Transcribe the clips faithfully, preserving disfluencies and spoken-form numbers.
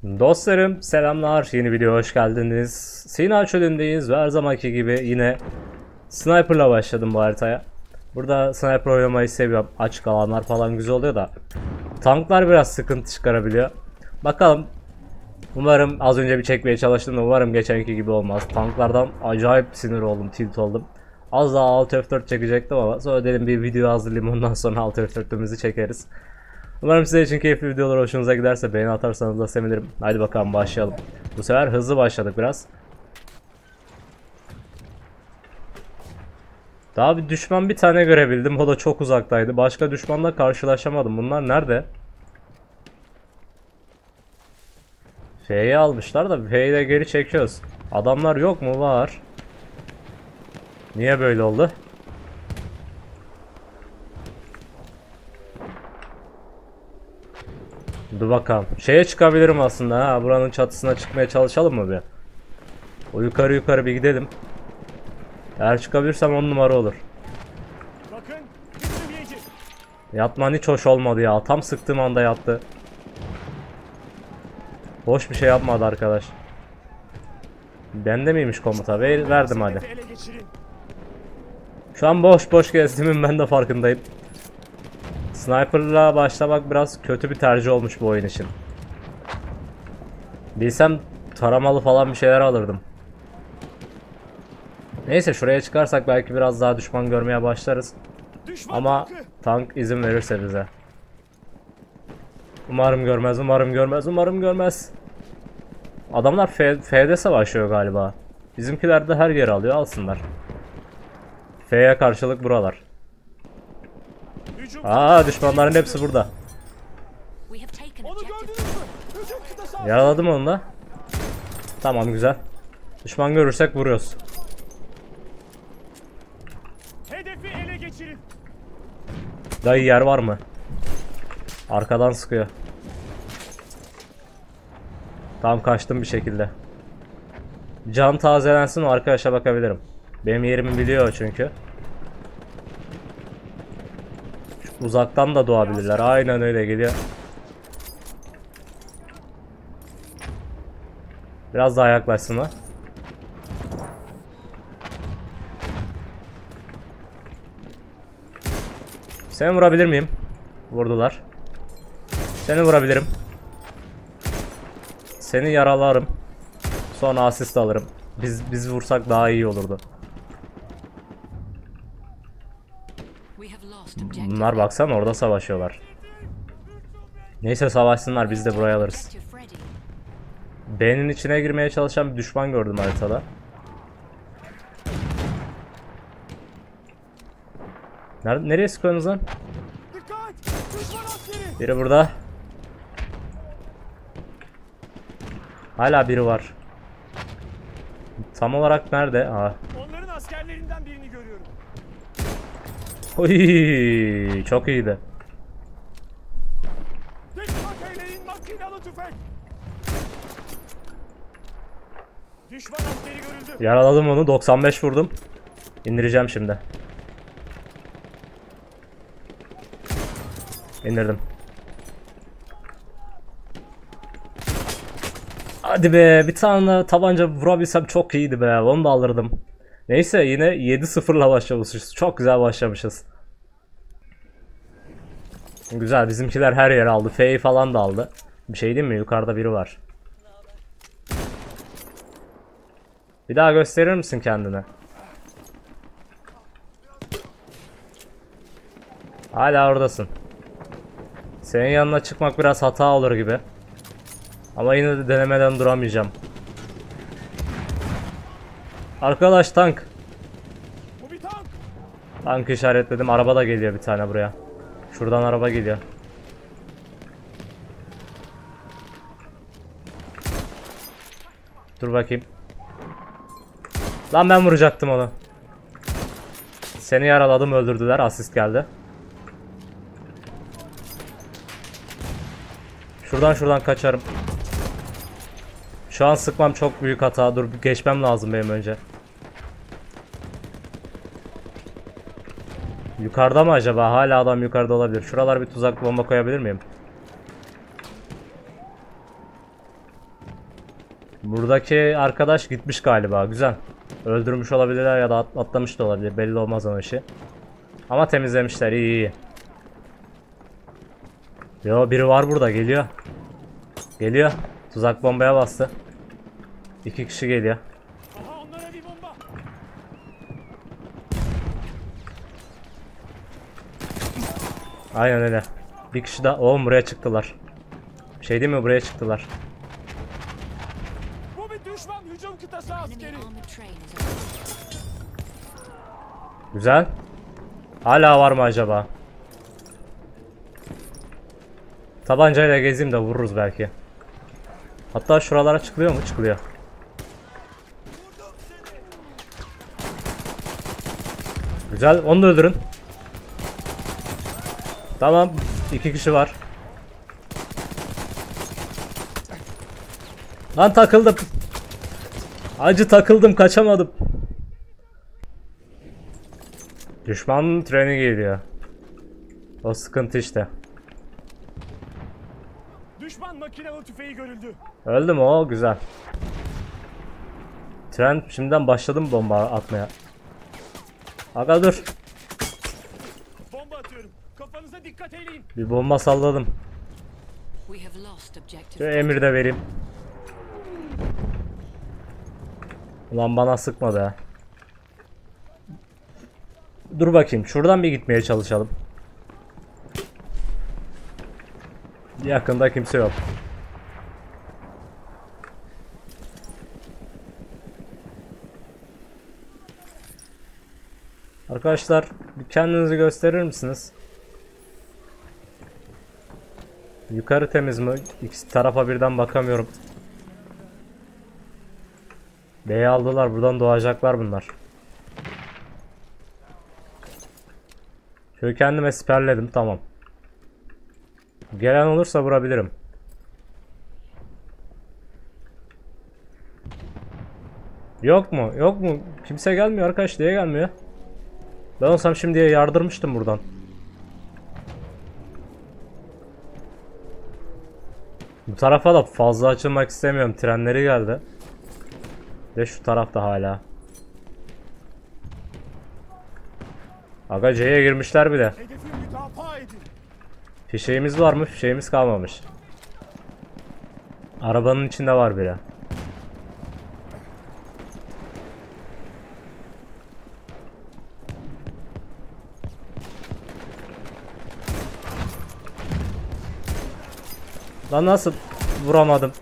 Dostlarım selamlar, yeni videoya hoş geldiniz. Sina çölündeyiz ve her zamanki gibi yine sniper'la başladım bu haritaya. Burada sniper oynamayı seviyorum. Açık alanlar falan güzel oluyor da tanklar biraz sıkıntı çıkarabiliyor. Bakalım, umarım az önce bir çekmeye çalıştım da umarım geçenki gibi olmaz. Tanklardan acayip sinir oldum, tilt oldum. Az daha altı F dört çekecektim ama sonra dedim bir video hazırlayayım, ondan sonra altı F dört'ümüzü çekeriz. Umarım sizler için keyifli videolar hoşunuza giderse beğeni atarsanız da sevinirim. Haydi bakalım başlayalım. Bu sefer hızlı başladık biraz. Daha bir düşman bir tane görebildim. O da çok uzaktaydı. Başka düşmanla karşılaşamadım. Bunlar nerede? F'yi almışlar da F'yi de geri çekiyoruz. Adamlar yok mu? Var. Niye böyle oldu? Dur bakalım. Şeye çıkabilirim aslında ha. Buranın çatısına çıkmaya çalışalım mı bir? O yukarı yukarı bir gidelim. Eğer çıkabilirsem on numara olur. Bakın, Yatman hiç hoş olmadı ya. Tam sıktığım anda yattı. Boş bir şey yapmadı arkadaş. Bende miymiş komuta? Ver, verdim hadi. Şu an boş boş gezdiğimin ben de farkındayım. Sniper'la başlamak biraz kötü bir tercih olmuş bu oyun için. Bilsem taramalı falan bir şeyler alırdım. Neyse, şuraya çıkarsak belki biraz daha düşman görmeye başlarız. Düşman Ama tankı. tank izin verirse bize. Umarım görmez, umarım görmez, umarım görmez. Adamlar F'de savaşıyor galiba. Bizimkiler de her yeri alıyor, alsınlar. F'ye karşılık buralar. Hücum Aa, düşmanların hepsi burada. Onu gördünüz mü? Hücum kıtası. Yaraladım onu da. Tamam, güzel. Düşman görürsek vuruyoruz. Hedefi ele geçirin. Dayı yer var mı? Arkadan sıkıyor. Tam kaçtım bir şekilde. Can tazelensin, o arkadaşa bakabilirim. Benim yerimi biliyor çünkü. Şu uzaktan da doğabilirler. Aynen öyle geliyor. Biraz daha yaklaşsın o. Seni vurabilir miyim? Vurdular. Seni vurabilirim. Seni yaralarım. Sonra asist alırım. Biz biz vursak daha iyi olurdu. Bunlar baksana orada savaşıyorlar. Neyse, savaşsınlar, biz de buraya alırız. B'nin içine girmeye çalışan bir düşman gördüm haritada. Nerede, nereye sıkıyorsunuz lan? Dikkat! Düşman askeri. Biri burada. Hala biri var. Tam olarak nerede? Aa. Onların askerlerinden birini görüyorum. Oy, çok iyiydi. Dikkat eyleyin, makinalı tüfek. Düşman askeri görüldü. Yaraladım onu, doksan beş vurdum. İndireceğim şimdi. İndirdim. Hadi be, bir tane tabanca vurabilsem çok iyiydi be, onu da alırdım. Neyse, yine yedi sıfırla başlamışız. Çok güzel başlamışız. Güzel, bizimkiler her yeri aldı. F'yi falan da aldı. Bir şey diyeyim mi? Yukarıda biri var. Bir daha gösterir misin kendini? Hala oradasın. Senin yanına çıkmak biraz hata olur gibi. Ama yine de denemeden duramayacağım. Arkadaş, tank. Bu bir tank. Tank işaretledim. Araba da geliyor bir tane buraya. Şuradan araba geliyor. Dur bakayım. Lan ben vuracaktım onu. Seni yaraladım, öldürdüler. Asist geldi. Şuradan şuradan kaçarım. Şu an sıkmam çok büyük hata. Dur, geçmem lazım benim önce. Yukarıda mı acaba? Hala adam yukarıda olabilir. Şuralar bir tuzak bomba koyabilir miyim? Buradaki arkadaş gitmiş galiba. Güzel. Öldürmüş olabilirler ya da at atlamış da olabilir. Belli olmaz onun işi. Ama temizlemişler. İyi iyi. Yo, biri var burada. Geliyor. Geliyor. Tuzak bombaya bastı. İki kişi geliyor. Aha, onlara bir bomba. Aynen öyle. Bir kişi daha. Oğlum buraya çıktılar. Şey değil mi, buraya çıktılar. Bu bir düşman hücum kıtası askeri. Enemy armored train is over. Güzel. Hala var mı acaba? Tabancayla gezeyim de vururuz belki. Hatta şuralara çıkılıyor mu? Çıkılıyor. Güzel. Onu da öldürün. Tamam. İki kişi var. Lan takıldım. Acı takıldım. Kaçamadım. Düşman treni geliyor. O sıkıntı işte. Düşman makinalı tüfeği görüldü. Öldü mü o? Güzel. Tren şimdiden başladı mı bomba atmaya? Aga dur. Bomba atıyorum. Kafanıza dikkat eyleyin. Bir bomba salladım. We have lost objective. Şu emir de vereyim. Ulan bana sıkmadı ha. Dur bakayım. Şuradan bir gitmeye çalışalım. Yakında kimse yok. Arkadaşlar bir kendinizi gösterir misiniz? Yukarı temiz mi? İki tarafa birden bakamıyorum. B'yi aldılar. Buradan doğacaklar bunlar. Şöyle kendime siperledim. Tamam. Gelen olursa vurabilirim. Yok mu? Yok mu? Kimse gelmiyor arkadaş. Diye gelmiyor. Ben olsam şimdiye yardırmıştım buradan. Bu tarafa da fazla açılmak istemiyorum. Trenleri geldi. Ve şu tarafta hala. Aga C'ye girmişler bile. Hedefi müdafaa edin. Fişeğimiz var mı? Fişeğimiz kalmamış. Arabanın içinde var biri. Lan nasıl vuramadım?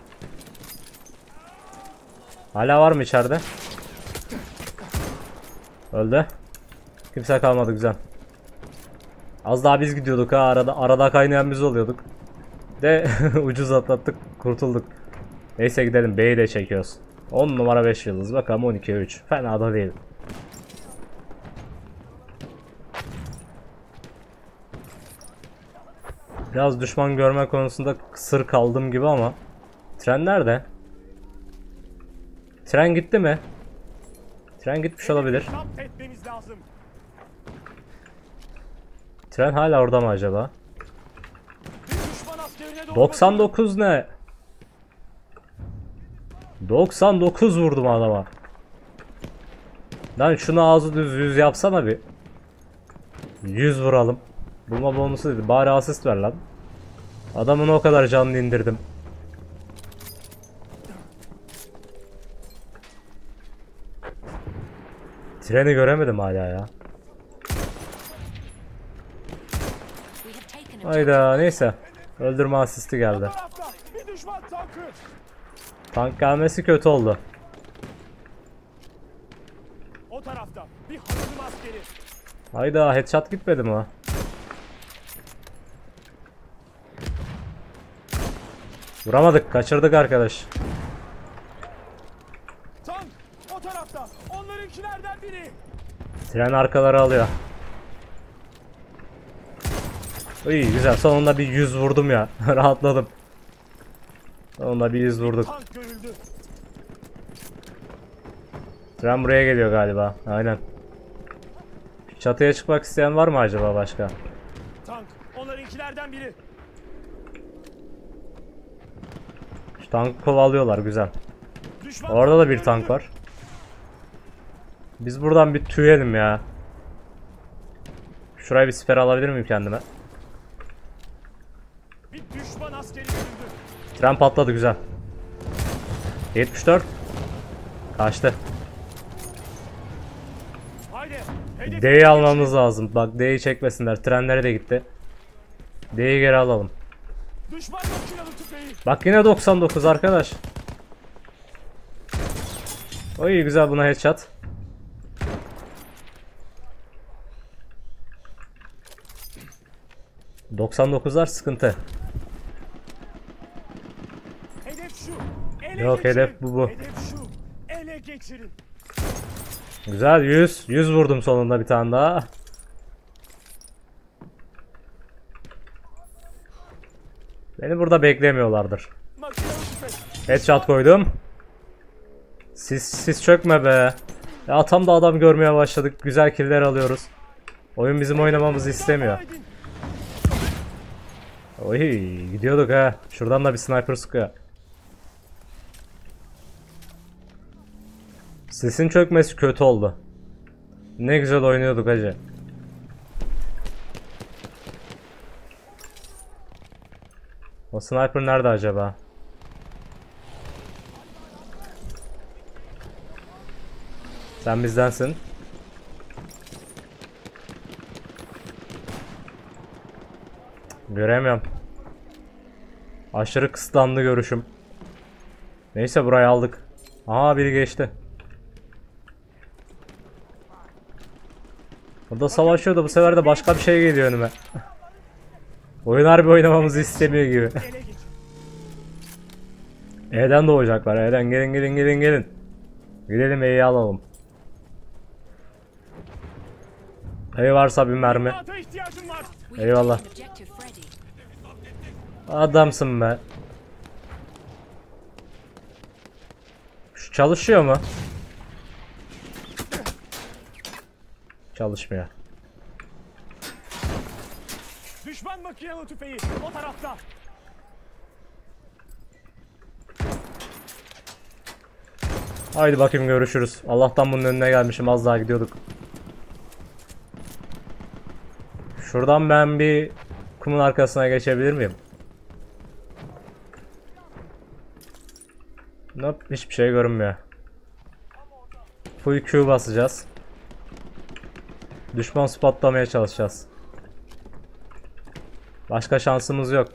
Hala var mı içeride? Öldü. Kimse kalmadı, güzel. Az daha biz gidiyorduk ha, arada arada kaynayan biz oluyorduk. De ucuz atlattık, kurtulduk. Neyse gidelim, B'yi de çekiyoruz. on numara beş yıldız, bakalım on ikiye üç. Fena da değil. Biraz düşman görme konusunda kısır kaldım gibi ama. Tren nerede? Tren gitti mi? Tren gitmiş olabilir. Zapt etmemiz lazım. Tren hala orada mı acaba? Bir düşman askerine doğru. doksan dokuz ne? doksan dokuz vurdum adama. Lan şunu ağzı düz yüz yapsana bir. yüz vuralım. Bulma bonusu dedi. Bari asist ver lan. Adamın o kadar canını indirdim. Treni göremedim hala ya. We have taken objective. Hayda, neyse. Öldürme asisti Bu geldi. tarafta bir düşman tankı. Tank gelmesi kötü oldu. O tarafta bir hücum askeri. Hayda, headshot gitmedi mi o? Vuramadık, kaçırdık arkadaş. Tank o tarafta. Onlarınkilerden biri. Tren arkaları alıyor. İyi, güzel, sonunda bir yüz vurdum ya. Rahatladım. Sonunda bir yüz vurduk. Tank görüldü. Tren buraya geliyor galiba. Aynen. Çatıya çıkmak isteyen var mı acaba başka? Tank onlarınkilerden biri. Şu tankı kovalıyorlar, güzel. Düşman Orada da bir tankı tank öldü. var. Biz buradan bir tüyelim ya. Şuraya bir siper alabilir miyim kendime? Bir düşman askeri öldü. Tren patladı, güzel. yetmiş dört. Kaçtı. Haydi. hedefi D'yi almamız lazım. Bak D'yi çekmesinler. Trenlere de gitti. D'yi geri alalım. Düşman makinalı tüfeği. Bak yine doksan dokuz arkadaş. O iyi, güzel, buna headshot. doksan dokuzlar sıkıntı. Hedef şu. Ele Yok, geçirin. hedef bu, bu. Hedef şu. Ele geçirin. Güzel, yüz. yüz vurdum sonunda bir tane daha. Beni burada beklemiyorlardır. Makinalı tüfek. Headshot koydum. Siz siz çökme be. Ya tam da adam görmeye başladık. Güzel killer alıyoruz. Oyun bizim oynamamızı istemiyor. Edin. Oy, gidiyorduk ha. Şuradan da bir sniper sıkıyor. Sesin çökmesi kötü oldu. Ne güzel oynuyorduk hacı. O sniper nerede acaba? Sen bizdensin. Göremiyorum. Aşırı kısıtlandı görüşüm. Neyse, burayı aldık. Aa, biri geçti. Burada savaşıyordu, bu sefer de başka bir şey geliyor önüme. Oyun harbi oynamamızı istemiyor gibi. Ele geçirin. E'den doğacaklar. E'den gelin gelin gelin gelin. Gidelim, E'yi alalım. E varsa bir mermi. Ata ihtiyacım var. We have Eyvallah. taken objective Freddy. Adamsın be. Şu çalışıyor mu? Çalışmıyor. Düşman makinalı tüfeği. O tarafta. Haydi bakayım, görüşürüz. Allah'tan bunun önüne gelmişim, az daha gidiyorduk. Şuradan ben bir kumun arkasına geçebilir miyim? Nope, hiçbir şey görünmüyor. Full Q basacağız. Düşman spotlamaya çalışacağız. Başka şansımız yok.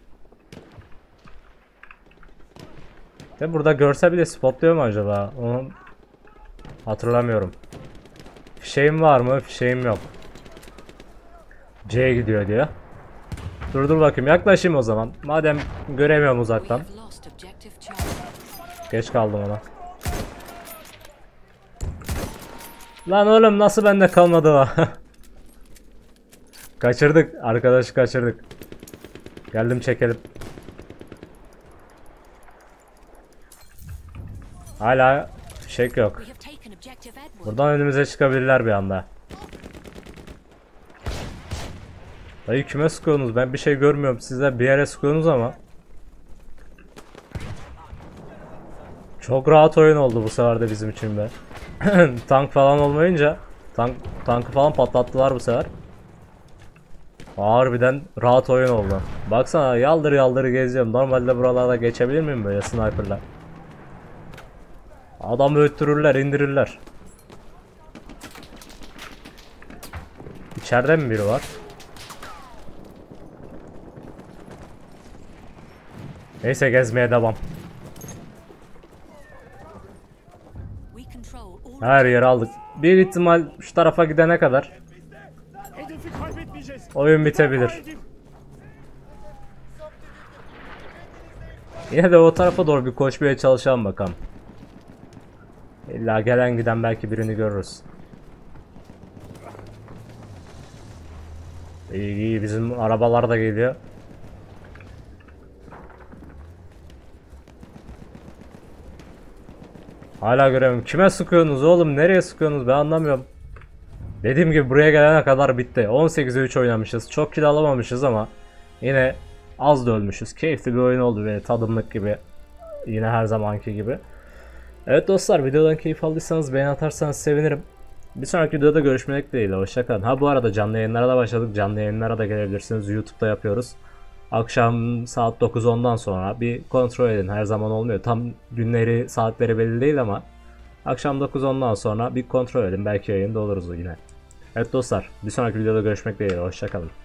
Ve burada görse bile spotluyor mu acaba? Onu hatırlamıyorum. Fişeğim var mı? Fişeğim yok. C'ye gidiyor diyor. Dur dur bakayım, yaklaşayım o zaman. Madem göremiyorum We uzaktan. have lost objective Charlie. Geç kaldım ona. Lan oğlum, nasıl bende kalmadı o? Kaçırdık. Arkadaşı kaçırdık. Geldim, çekelim. Hala fişek yok. We have taken objective Edward. Buradan önümüze çıkabilirler bir anda. Dayı, kime sıkıyorsunuz? Ben bir şey görmüyorum. Sizler bir yere sıkıyorsunuz ama. Çok rahat oyun oldu bu sefer de bizim için be. Tank falan olmayınca tank tankı falan patlattılar bu sefer. Harbiden rahat oyun oldu. Baksana, yaldır yaldır geziyorum. Normalde buralarda geçebilir miyim böyle sniper'la? Adamı öttürürler, indirirler. İçeride mi biri var? Neyse, gezmeye devam. We control all Her yeri aldık. Bir ihtimal şu tarafa gidene kadar Hedefi kaybetmeyeceğiz. oyun bitebilir. Haydi. Yine de o tarafa doğru bir koşmaya çalışalım bakalım. İlla gelen giden belki birini görürüz. İyi iyi, bizim arabalar da geliyor. Hala göremiyorum. Kime sıkıyorsunuz oğlum? Nereye sıkıyorsunuz? Ben anlamıyorum. Dediğim gibi buraya gelene kadar bitti. on sekize üç oynamışız. Çok kill alamamışız ama yine az da ölmüşüz. Keyifli bir oyun oldu, böyle tadımlık gibi. Yine her zamanki gibi. Evet dostlar, videodan keyif aldıysanız beğeni atarsanız sevinirim. Bir sonraki videoda görüşmek dileğiyle. Hoşçakalın. Ha bu arada canlı yayınlara da başladık. Canlı yayınlara da gelebilirsiniz. YouTube'da yapıyoruz. Akşam saat dokuz ondan sonra bir kontrol edin. Her zaman olmuyor. Tam günleri, saatleri belli değil ama akşam dokuz ondan sonra bir kontrol edin. Belki yayında oluruz yine. Evet dostlar, bir sonraki videoda görüşmek dileğiyle. Hoşçakalın.